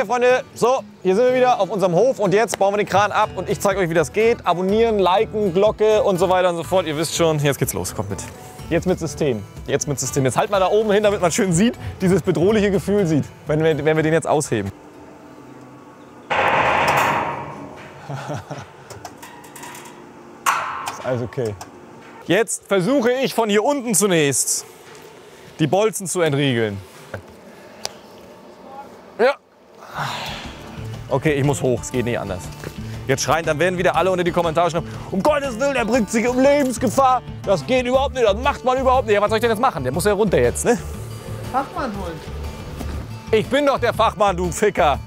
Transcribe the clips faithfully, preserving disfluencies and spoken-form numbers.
Okay, Freunde, so, hier sind wir wieder auf unserem Hof und jetzt bauen wir den Kran ab und ich zeige euch, wie das geht. Abonnieren, liken, Glocke und so weiter und so fort. Ihr wisst schon, jetzt geht's los, kommt mit. Jetzt mit System, jetzt mit System. Jetzt halt mal da oben hin, damit man schön sieht, dieses bedrohliche Gefühl sieht, wenn wir, wenn wir den jetzt ausheben. Ist alles okay. Jetzt versuche ich von hier unten zunächst die Bolzen zu entriegeln. Ja. Okay, ich muss hoch, es geht nicht anders. Jetzt schreien, dann werden wieder alle unter die Kommentare schreiben, um Gottes Willen, er bringt sich um Lebensgefahr. Das geht überhaupt nicht, das macht man überhaupt nicht. Ja, was soll ich denn jetzt machen? Der muss ja runter jetzt, ne? Fachmann holen. Ich bin doch der Fachmann, du Ficker.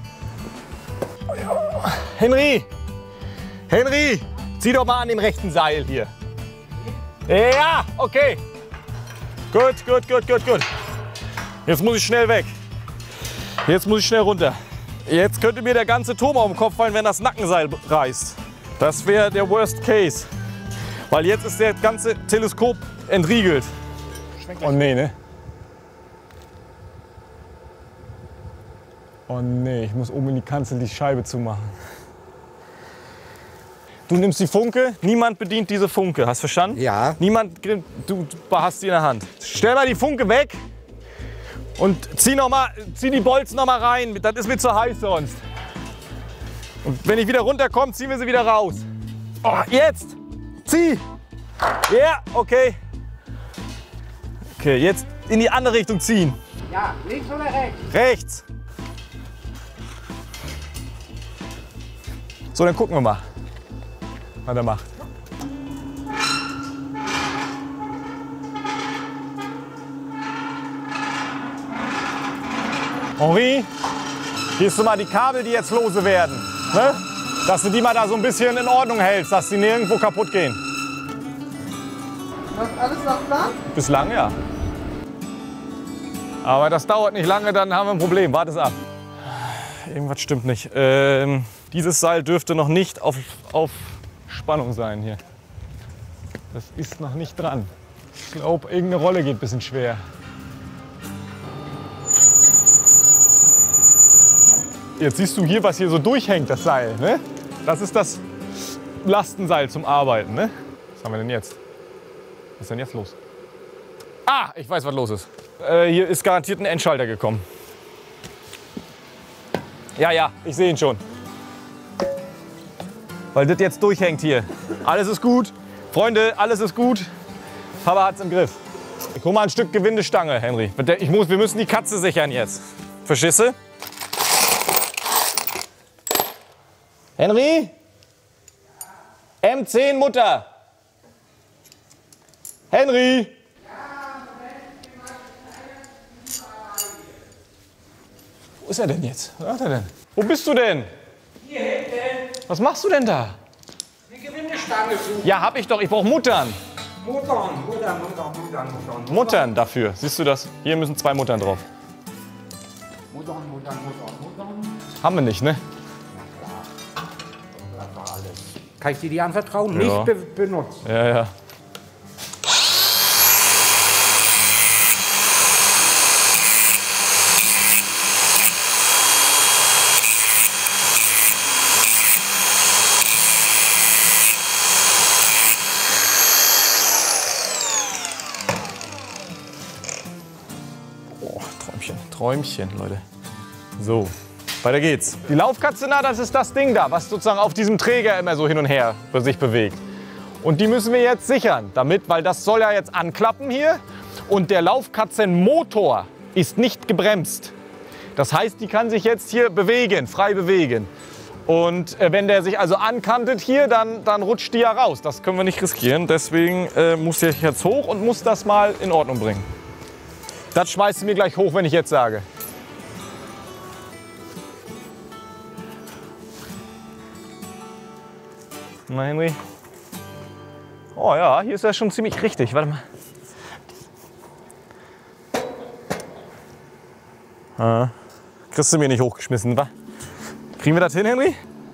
Henry, Henry, zieh doch mal an dem rechten Seil hier. Ja, okay. Gut, gut, gut, gut, gut. Jetzt muss ich schnell weg. Jetzt muss ich schnell runter. Jetzt könnte mir der ganze Turm auf den Kopf fallen, wenn das Nackenseil reißt. Das wäre der Worst Case. Weil jetzt ist der ganze Teleskop entriegelt. Oh nee, ne? Oh nee, ich muss oben in die Kanzel die Scheibe zumachen. Du nimmst die Funke, niemand bedient diese Funke. Hast du verstanden? Ja. Niemand, du, du hast die in der Hand. Stell mal die Funke weg und zieh, noch mal, zieh die Bolzen noch mal rein. Das ist mir zu heiß sonst. Und wenn ich wieder runterkomme, ziehen wir sie wieder raus. Oh, jetzt! Zieh! Ja, yeah, okay. Okay, jetzt in die andere Richtung ziehen. Ja, links oder rechts? Rechts. So, dann gucken wir mal, was er macht. Henri, gehst du mal die Kabel, die jetzt lose werden, ne? Dass du die mal da so ein bisschen in Ordnung hältst, dass sie nirgendwo kaputt gehen. Läuft alles nach Plan? Bislang ja. Aber das dauert nicht lange, dann haben wir ein Problem. Warte es ab. Irgendwas stimmt nicht. Ähm, dieses Seil dürfte noch nicht auf, auf Spannung sein hier. Das ist noch nicht dran. Ich glaube, irgendeine Rolle geht ein bisschen schwer. Jetzt siehst du hier, was hier so durchhängt, das Seil. Ne? Das ist das Lastenseil zum Arbeiten. Ne? Was haben wir denn jetzt? Was ist denn jetzt los? Ah, ich weiß, was los ist. Äh, hier ist garantiert ein Endschalter gekommen. Ja, ja, ich sehe ihn schon. Weil das jetzt durchhängt hier. Alles ist gut. Freunde, alles ist gut. Papa hat's im Griff. Ich hol mal ein Stück Gewindestange, Henry. Ich muss, wir müssen die Katze sichern jetzt. Verstehst du? Henry? M zehn Mutter. Henry? Wo ist er denn jetzt? Was macht er denn? Wo bist du denn? Hier hinten. Was machst du denn da? Die Gewindestange suchen. Ja, hab ich doch. Ich brauche Muttern. Muttern, Muttern, Muttern, Muttern, Muttern. Muttern dafür. Siehst du das? Hier müssen zwei Muttern drauf. Muttern, Muttern, Muttern, Muttern. Haben wir nicht, ne? Das war alles. Kann ich dir die anvertrauen? Ja. Nicht be benutzen. Ja, ja. Oh, Träumchen, Träumchen, Leute. So, weiter geht's. Die Laufkatze, na, das ist das Ding da, was sozusagen auf diesem Träger immer so hin und her sich bewegt. Und die müssen wir jetzt sichern, damit, weil das soll ja jetzt anklappen hier. Und der Laufkatzenmotor ist nicht gebremst. Das heißt, die kann sich jetzt hier bewegen, frei bewegen. Und äh, wenn der sich also ankantet hier, dann, dann rutscht die ja raus. Das können wir nicht riskieren. Deswegen äh, muss der jetzt hoch und muss das mal in Ordnung bringen. Das schmeißt du mir gleich hoch, wenn ich jetzt sage. Na, Henry. Oh ja, hier ist er schon ziemlich richtig. Warte mal. Ah, kriegst du mir nicht hochgeschmissen, wa? Kriegen wir das hin, Henry?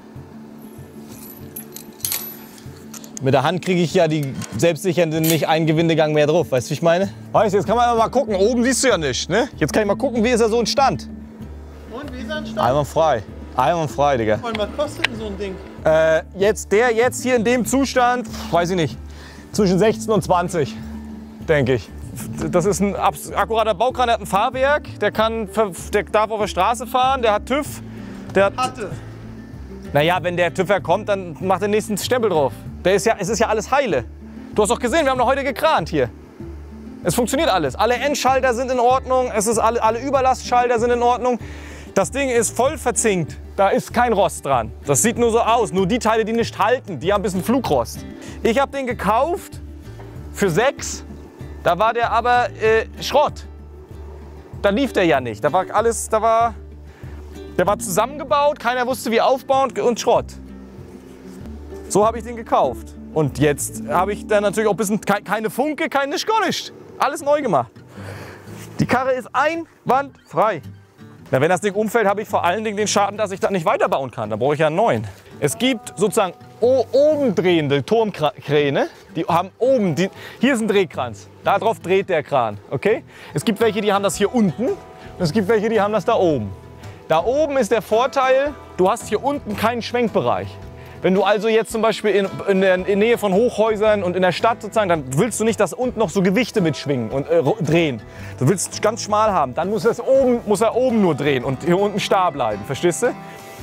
Mit der Hand kriege ich ja die selbstsichernden nicht einen Gewindegang mehr drauf. Weißt du, wie ich meine? Weißt du, jetzt kann man mal gucken. Oben siehst du ja nicht, ne? Jetzt kann ich mal gucken, wie ist er so in Stand. Und wie Käseanstalt? Einwandfrei. Einwandfrei, Digga. Was kostet denn so ein Ding? Äh, jetzt, der jetzt hier in dem Zustand, weiß ich nicht, zwischen sechzehn und zwanzig, denke ich. Das ist ein akkurater Baukran, der hat ein Fahrwerk, der, kann, der darf auf der Straße fahren, der hat TÜV. Der hat, Hatte. Naja, wenn der TÜVer kommt, dann macht der nächsten Stempel drauf. Der ist ja, es ist ja alles heile. Du hast doch gesehen, wir haben doch heute gekrant hier. Es funktioniert alles. Alle Endschalter sind in Ordnung, es ist alle, alle Überlastschalter sind in Ordnung. Das Ding ist voll verzinkt. Da ist kein Rost dran. Das sieht nur so aus. Nur die Teile, die nicht halten, die haben ein bisschen Flugrost. Ich habe den gekauft für sechs. Da war der aber äh, Schrott. Da lief der ja nicht. Da war alles, da war, der war zusammengebaut. Keiner wusste, wie aufbauen und Schrott. So habe ich den gekauft. Und jetzt habe ich dann natürlich auch ein bisschen keine Funke, kein nicht, gar nicht. Alles neu gemacht. Die Karre ist einwandfrei. Na, wenn das Ding umfällt, habe ich vor allen Dingen den Schaden, dass ich das nicht weiterbauen kann. Da brauche ich ja einen neuen. Es gibt sozusagen oben drehende Turmkräne. Die haben oben, die, hier ist ein Drehkranz. Darauf dreht der Kran. Okay? Es gibt welche, die haben das hier unten. Und es gibt welche, die haben das da oben. Da oben ist der Vorteil, du hast hier unten keinen Schwenkbereich. Wenn du also jetzt zum Beispiel in, in der in Nähe von Hochhäusern und in der Stadt sozusagen, dann willst du nicht, dass unten noch so Gewichte mitschwingen und äh, drehen. Du willst es ganz schmal haben. Dann muss, das oben, muss er oben nur drehen und hier unten starr bleiben. Verstehst du?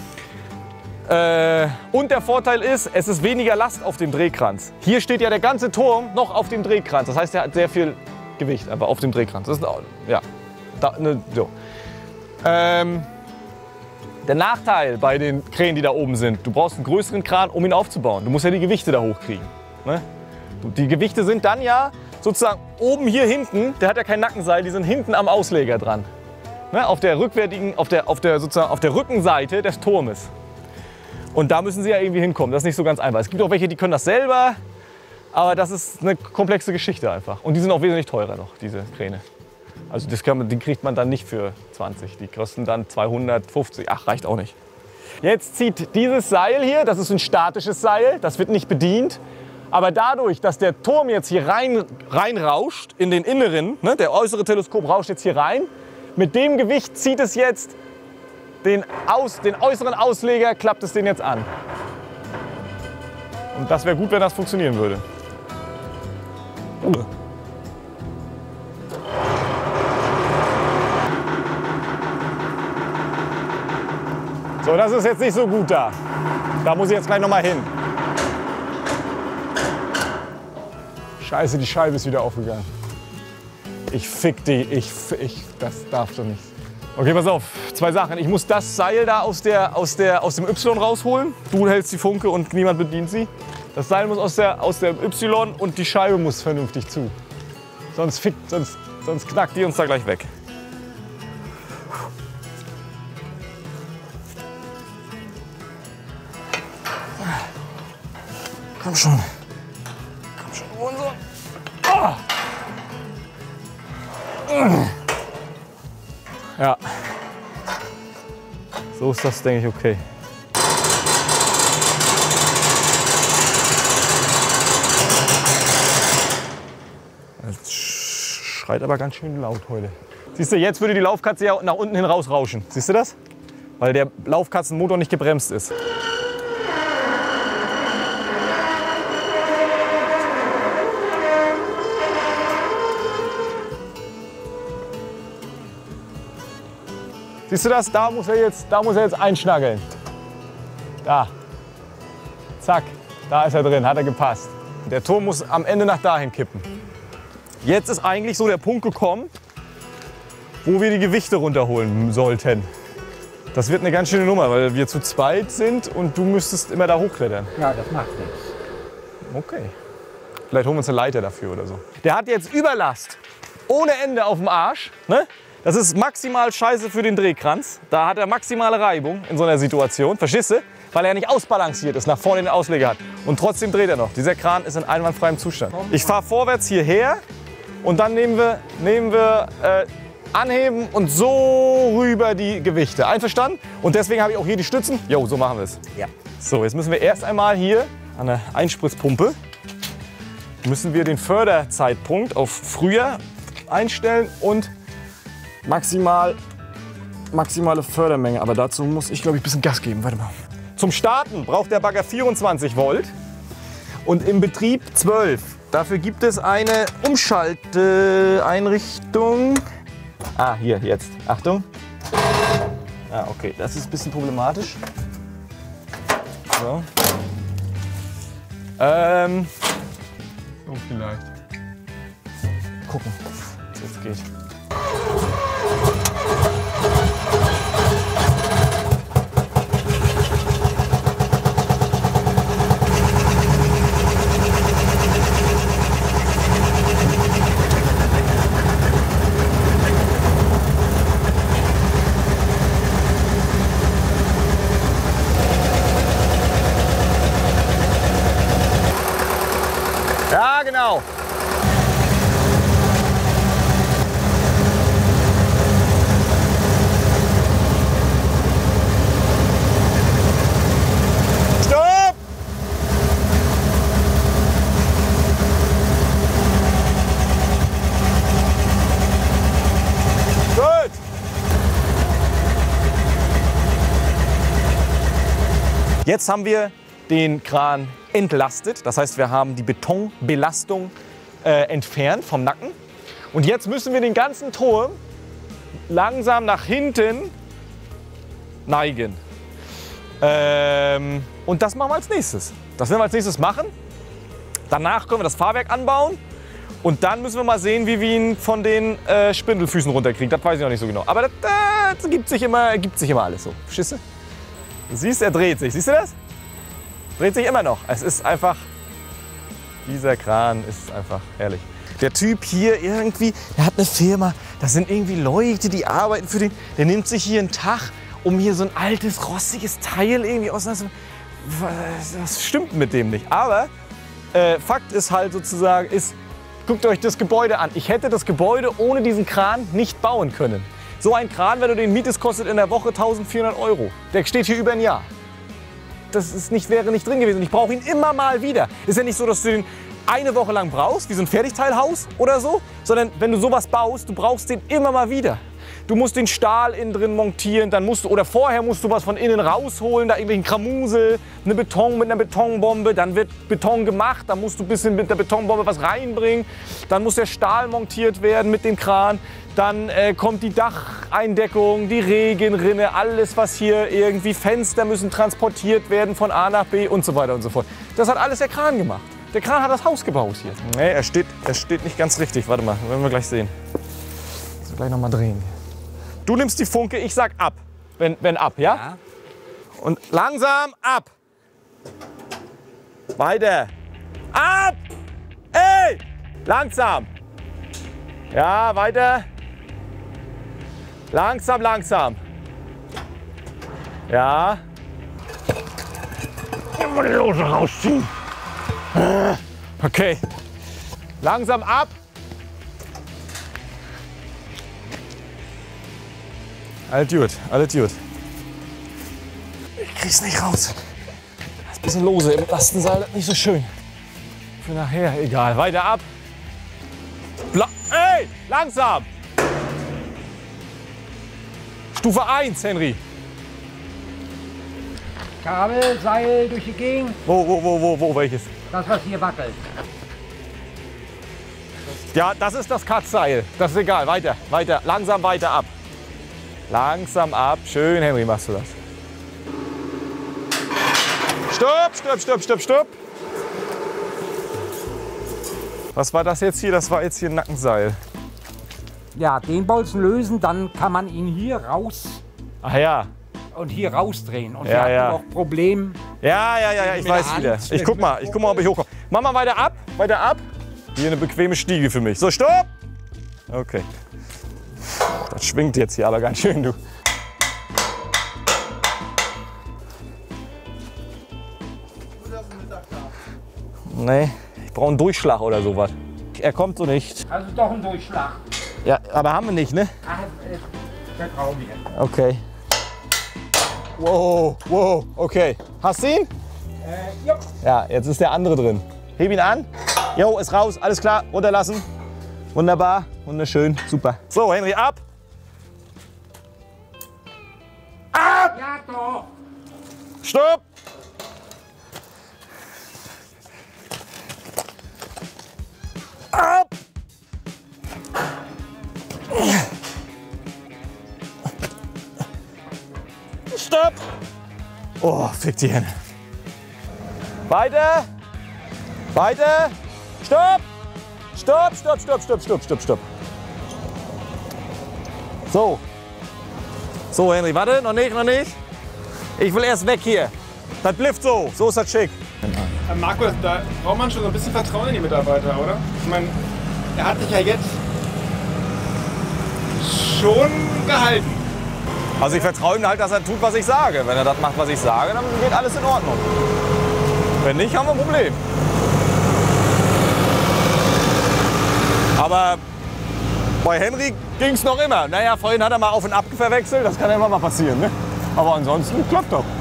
Äh, und der Vorteil ist, es ist weniger Last auf dem Drehkranz. Hier steht ja der ganze Turm noch auf dem Drehkranz. Das heißt, er hat sehr viel Gewicht aber auf dem Drehkranz. Das ist, ja, da, ne, so. Ähm, Der Nachteil bei den Kränen, die da oben sind, du brauchst einen größeren Kran, um ihn aufzubauen. Du musst ja die Gewichte da hochkriegen. Ne? Die Gewichte sind dann ja sozusagen oben hier hinten, der hat ja kein Nackenseil, die sind hinten am Ausleger dran. Ne? Auf der rückwärtigen, auf der, auf der, sozusagen auf der Rückenseite des Turmes. Und da müssen sie ja irgendwie hinkommen. Das ist nicht so ganz einfach. Es gibt auch welche, die können das selber, aber das ist eine komplexe Geschichte einfach. Und die sind auch wesentlich teurer noch, diese Kräne. Also das kann man, die kriegt man dann nicht für zwanzig, die kosten dann zweihundertfünfzig, ach reicht auch nicht. Jetzt zieht dieses Seil hier, das ist ein statisches Seil, das wird nicht bedient. Aber dadurch, dass der Turm jetzt hier rein, rein rauscht, in den inneren, ne, der äußere Teleskop rauscht jetzt hier rein, mit dem Gewicht zieht es jetzt den, Aus, den äußeren Ausleger, klappt es den jetzt an. Und das wäre gut, wenn das funktionieren würde. Uh. So, das ist jetzt nicht so gut da. Da muss ich jetzt gleich noch mal hin. Scheiße, die Scheibe ist wieder aufgegangen. Ich fick die, ich, ich, das darf doch nicht. Okay, pass auf, zwei Sachen. Ich muss das Seil da aus, der, aus, der, aus dem Y rausholen. Du hältst die Funke und niemand bedient sie. Das Seil muss aus der, aus der Y und die Scheibe muss vernünftig zu. Sonst, fickt, sonst, sonst knackt die uns da gleich weg. Komm schon. Komm schon, Hurensohn. Oh. Ja. So ist das, denke ich, okay. Das schreit aber ganz schön laut heute. Siehst du, jetzt würde die Laufkatze ja nach unten hin rausrauschen. Siehst du das? Weil der Laufkatzenmotor nicht gebremst ist. Siehst du das? Da muss er jetzt, da muss er jetzt einschnaggeln. Da. Zack. Da ist er drin. Hat er gepasst. Der Turm muss am Ende nach dahin kippen. Jetzt ist eigentlich so der Punkt gekommen, wo wir die Gewichte runterholen sollten. Das wird eine ganz schöne Nummer, weil wir zu zweit sind und du müsstest immer da hochklettern. Ja, das macht nichts. Okay. Vielleicht holen wir uns eine Leiter dafür oder so. Der hat jetzt Überlast ohne Ende auf dem Arsch. Ne? Das ist maximal scheiße für den Drehkranz. Da hat er maximale Reibung in so einer Situation. Verstehst du? Weil er nicht ausbalanciert ist, nach vorne den Ausleger hat. Und trotzdem dreht er noch. Dieser Kran ist in einwandfreiem Zustand. Ich fahre vorwärts hierher und dann nehmen wir, nehmen wir äh, anheben und so rüber die Gewichte. Einverstanden? Und deswegen habe ich auch hier die Stützen. Jo, so machen wir es. Ja. So, jetzt müssen wir erst einmal hier an der Einspritzpumpe müssen wir den Förderzeitpunkt auf früher einstellen und maximal maximale Fördermenge. Aber dazu muss ich, glaube ich, ein bisschen Gas geben. Warte mal. Zum Starten braucht der Bagger vierundzwanzig Volt und im Betrieb zwölf. Dafür gibt es eine Umschalteinrichtung. Ah, hier, jetzt. Achtung. Ah, okay, das ist ein bisschen problematisch. So. Ähm. So vielleicht. Gucken, was jetzt geht. Ja, genau. Stopp! Gut. Jetzt haben wir den Kran entlastet. Das heißt, wir haben die Betonbelastung äh, entfernt vom Nacken. Und jetzt müssen wir den ganzen Turm langsam nach hinten neigen. Ähm, und das machen wir als nächstes. Das werden wir als nächstes machen. Danach können wir das Fahrwerk anbauen. Und dann müssen wir mal sehen, wie wir ihn von den äh, Spindelfüßen runterkriegen. Das weiß ich noch nicht so genau. Aber das, das gibt sich immer, gibt sich immer alles so. Verstehst du? Du siehst, er dreht sich. Siehst du das? Dreht sich immer noch. Es ist einfach, dieser Kran ist einfach herrlich. Der Typ hier irgendwie, der hat eine Firma, das sind irgendwie Leute, die arbeiten für den. Der nimmt sich hier einen Tag, um hier so ein altes, rostiges Teil irgendwie auseinander. Was stimmt mit dem nicht? Aber äh, Fakt ist halt sozusagen, ist, guckt euch das Gebäude an. Ich hätte das Gebäude ohne diesen Kran nicht bauen können. So ein Kran, wenn du den mietest, kostet in der Woche eintausendvierhundert Euro. Der steht hier über ein Jahr. Das ist nicht, wäre nicht drin gewesen. Ich brauche ihn immer mal wieder. Ist ja nicht so, dass du den eine Woche lang brauchst, wie so ein Fertigteilhaus oder so, sondern wenn du sowas baust, du brauchst den immer mal wieder. Du musst den Stahl innen drin montieren, dann musst du, oder vorher musst du was von innen rausholen, da irgendwelchen Kramusel, eine Beton mit einer Betonbombe, dann wird Beton gemacht, dann musst du ein bisschen mit der Betonbombe was reinbringen, dann muss der Stahl montiert werden mit dem Kran, dann äh, kommt die Dacheindeckung, die Regenrinne, alles was hier irgendwie, Fenster müssen transportiert werden von A nach B und so weiter und so fort. Das hat alles der Kran gemacht. Der Kran hat das Haus gebaut hier. Nee, er steht, er steht nicht ganz richtig. Warte mal, werden wir gleich sehen. So, gleich noch mal drehen. Du nimmst die Funke, ich sag ab. Wenn, wenn ab, ja? Ja. Und langsam ab. Weiter. Ab! Ey! Langsam. Ja, weiter. Langsam, langsam. Ja. Immer die Lose rausziehen. Okay. Langsam ab. Alles gut, alles gut. Ich krieg's nicht raus. Das ist ein bisschen lose im Lastenseil, nicht so schön. Für nachher, egal. Weiter ab. Bla Ey, langsam. Stufe eins, Henry. Kabel, Seil durch die Gegend. Wo, wo, wo, wo, wo, welches? Das, was hier wackelt. Ja, das ist das Katzseil. Das ist egal. Weiter, weiter, langsam weiter ab. Langsam ab. Schön, Henry, machst du das. Stopp, stopp, stopp, stopp, stopp. Was war das jetzt hier? Das war jetzt hier ein Nackenseil. Ja, den Bolzen lösen, dann kann man ihn hier raus Ach ja. und hier rausdrehen. Und Ja, wir hatten ja. auch Problem. Ja, ja, ja, ja, ich Mit der weiß Hand. wieder. Ich guck mal, ich guck mal, ob ich hochkomme. Mach mal weiter ab, weiter ab. Hier eine bequeme Stiege für mich. So, stopp! Okay. Das schwingt jetzt hier aber ganz schön, du. Nee, ich brauche einen Durchschlag oder sowas. Er kommt so nicht. Also doch ein Durchschlag. Ja, aber haben wir nicht, ne? Ach, äh, vertrau mir. Okay. Wow, wow, okay. Hast du ihn? Äh, ja. Ja, jetzt ist der andere drin. Heb ihn an. Jo, ist raus. Alles klar. Runterlassen. Wunderbar. Wunderschön. Super. So, Henry, ab. Stopp! Ab! Stopp! Oh, fick die Hände. Weiter! Weiter! Stopp! Stopp, stopp, stopp, stopp, stopp, stopp, stopp. So. So, Henry, warte, noch nicht, noch nicht. Ich will erst weg hier. Das blifft so, so ist das schick. Herr Markus, da braucht man schon so ein bisschen Vertrauen in die Mitarbeiter, oder? Ich meine, er hat sich ja jetzt schon gehalten. Also ich vertraue ihm halt, dass er tut, was ich sage. Wenn er das macht, was ich sage, dann geht alles in Ordnung. Wenn nicht, haben wir ein Problem. Aber bei Henry ging es noch immer. Naja, vorhin hat er mal auf und ab verwechselt, das kann ja immer mal passieren. Ne? Aber ansonsten klappt doch.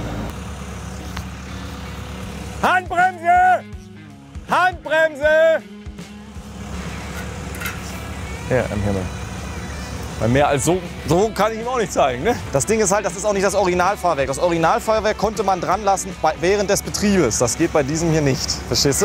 Handbremse! Handbremse! Ja, im Himmel. Weil mehr als so, so kann ich ihm auch nicht zeigen. Ne? Das Ding ist halt, das ist auch nicht das Originalfahrwerk. Das Originalfahrwerk konnte man dran lassen während des Betriebes. Das geht bei diesem hier nicht. Verstehst du?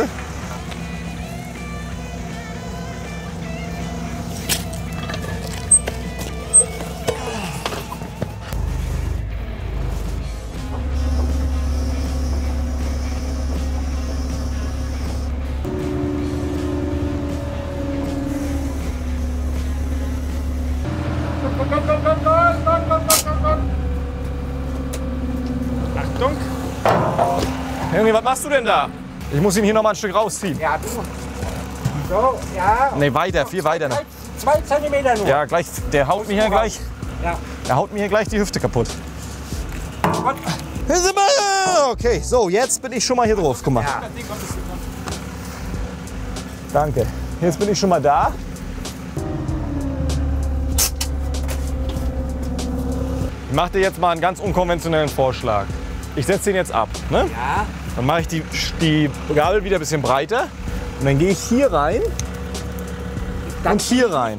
Achtung! Henry, was machst du denn da? Ich muss ihn hier noch mal ein Stück rausziehen. Ja, du. So, ja. Nee, weiter, viel weiter noch. Zwei Zentimeter nur. Ja, gleich, der haut mir hier gleich, Ja. der haut mir hier gleich die Hüfte kaputt. Gut. Okay, so, jetzt bin ich schon mal hier drauf. Guck mal. Ja. Danke. Jetzt bin ich schon mal da. Ich mache dir jetzt mal einen ganz unkonventionellen Vorschlag. Ich setze den jetzt ab. Ne? Ja. Dann mache ich die, die Gabel wieder ein bisschen breiter. Und dann gehe ich hier rein und hier rein.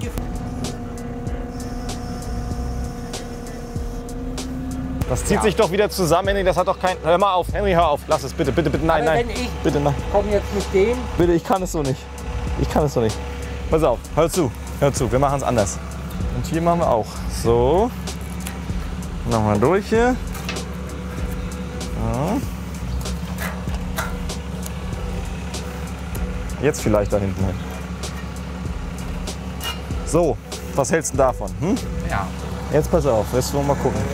Das zieht Ja. sich doch wieder zusammen, Henry. Das hat doch kein. Hör mal auf, Henry, hör auf. Lass es bitte, bitte, bitte. Nein, Aber nein. wenn ich Bitte, nein. komme jetzt mit dem. Bitte, ich kann es so nicht. Ich kann es so nicht. Pass auf, hör zu. Hör zu, wir machen es anders. Und hier machen wir auch. So. Nochmal durch hier. Ja. Jetzt vielleicht da hinten hin. So, was hältst du davon? Hm? Ja. Jetzt pass auf, jetzt wollen wir mal gucken.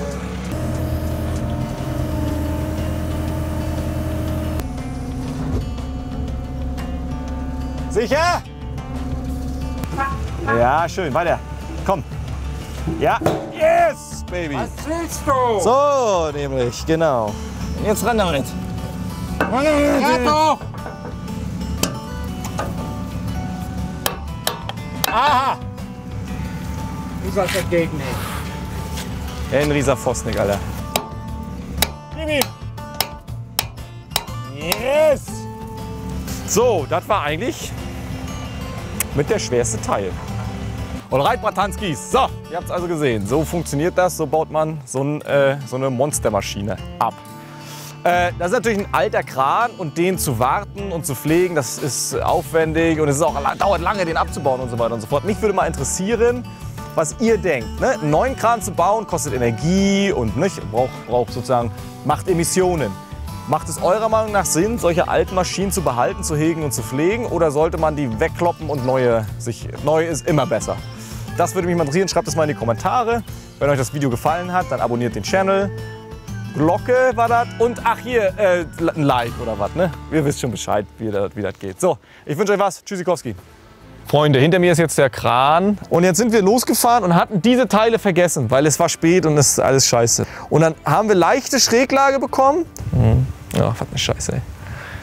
Sicher? Ja, schön, weiter. Komm. Ja, yes, Baby. Was willst du? So, nämlich, genau. Jetzt ran damit. Ja, doch. Aha! Du sollst entgegen nehmen. Ein rieser Pfostnik, Alter. Gib ihm. Yes! So, das war eigentlich mit der schwerste Teil. Alright, Bratanskis. So, ihr habt es also gesehen. So funktioniert das. So baut man so, ein, äh, so eine Monstermaschine ab. Äh, das ist natürlich ein alter Kran und den zu warten und zu pflegen, das ist aufwendig und es ist auch, dauert lange, den abzubauen und so weiter und so fort. Mich würde mal interessieren, was ihr denkt. Ne? Einen neuen Kran zu bauen kostet Energie und nicht, braucht, braucht sozusagen, macht Emissionen. Macht es eurer Meinung nach Sinn, solche alten Maschinen zu behalten, zu hegen und zu pflegen, oder sollte man die wegkloppen und neue, sich, neu ist immer besser? Das würde mich mal interessieren, schreibt es mal in die Kommentare. Wenn euch das Video gefallen hat, dann abonniert den Channel. Glocke war das und ach hier, äh, ein Like oder was, ne? Ihr wisst schon Bescheid, wie das, wie das geht. So, ich wünsche euch was. Tschüssikowski. Freunde, hinter mir ist jetzt der Kran. Und jetzt sind wir losgefahren und hatten diese Teile vergessen, weil es war spät und es ist alles scheiße. Und dann haben wir leichte Schräglage bekommen. Mhm. Ja, was eine Scheiße, ey.